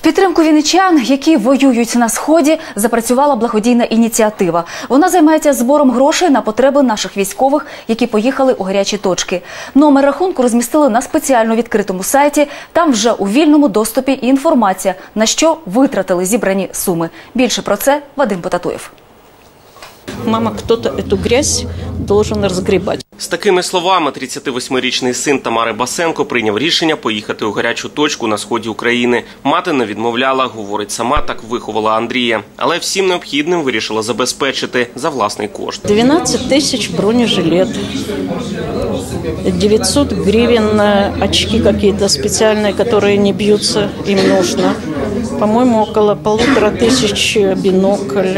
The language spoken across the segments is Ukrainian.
підтримку вінничан, які воюють на Сході, запрацювала благодійна ініціатива. Вона займається збором грошей на потреби наших військових, які поїхали у гарячі точки. Номер рахунку розмістили на спеціально відкритому сайті. Там вже у вільному доступі інформація, на що витратили зібрані суми. Більше про це Вадим Потатуєв. Мама, кто-то эту грязь должен разгребать. З такими словами 38-річний син Тамари Басенко прийняв рішення поїхати у гарячу точку на сході України. Мати не відмовляла, говорить, сама так виховала Андрія. Але всім необхідним вирішила забезпечити за власний кошт. 12 тысяч бронежилет, 900 гривен очки какие-то специальные, которые не бьются, им нужно. По-моему, около 1500 бинокль,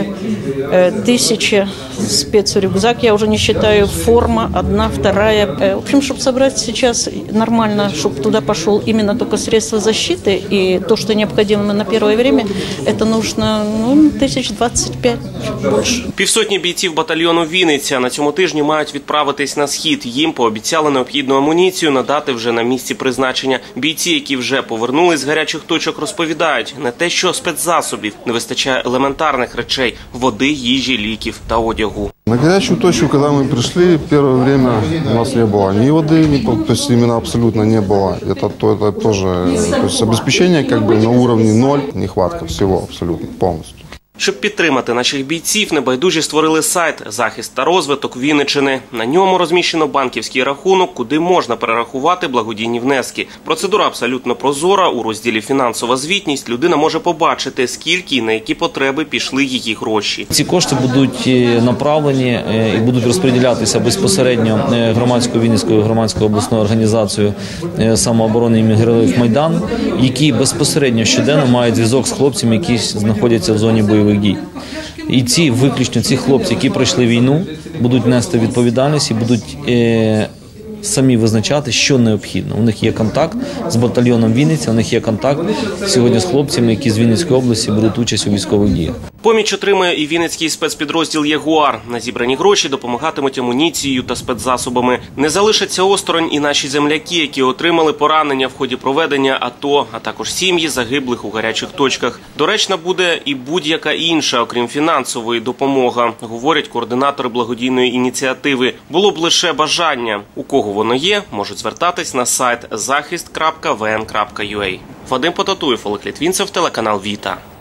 1000 спецрюкзак, я уже не считаю, форма, одна, вторая. В общем, чтобы собрать сейчас нормально, чтобы туда пошел именно только средства защиты и то, что необходимо на первое время, это нужно 1025, больше. Півсотні бійців батальйону «Вінниця» на цьому тижні мають відправитись на Схід. Їм пообіцяли необхідну амуніцію надати вже на місці призначення. Бійці, які вже повернулись з гарячих точок, розповідають, не те що спецзасобів, не вистачає елементарних речей – води, їжі, ліків та одягу. На горячую точку, когда мы пришли, первое время у нас не было ни воды, то есть именно абсолютно не было. Это тоже, то есть обеспечение как бы на уровне 0, нехватка всего абсолютно полностью. Щоб підтримати наших бійців, небайдужі створили сайт «Захист та розвиток Вінниччини». На ньому розміщено банківський рахунок, куди можна перерахувати благодійні внески. Процедура абсолютно прозора. У розділі «Фінансова звітність» людина може побачити, скільки і на які потреби пішли її гроші. Ці кошти будуть направлені і будуть розподілятися безпосередньо громадською Вінницькою громадською обласною організацією самооборони імені Героїв Майдану, які безпосередньо щоденно мають зв'язок з хлопцями, які знаходяться в зоні бойових дій. І виключно ці хлопці, які пройшли війну, будуть нести відповідальність і будуть самі визначати, що необхідно. У них є контакт з батальйоном «Вінниця», у них є контакт сьогодні з хлопцями, які з Вінницької області беруть участь у військових діях. Поміч отримає і вінницький спецпідрозділ «Ягуар». На зібрані гроші допомагатимуть амуніцією та спецзасобами. Не залишаться осторонь і наші земляки, які отримали поранення в ході проведення АТО, а також сім'ї загиблих у гарячих точках. Доречна буде і будь-яка інша, окрім фінансової, допомога, говорять координатори благодійної ініціативи. Було б лише бажання. У кого воно є, можуть звертатись на сайт захист.vn.ua. Вадим Потатуєв, Олег Літвінцев, телеканал «Віта».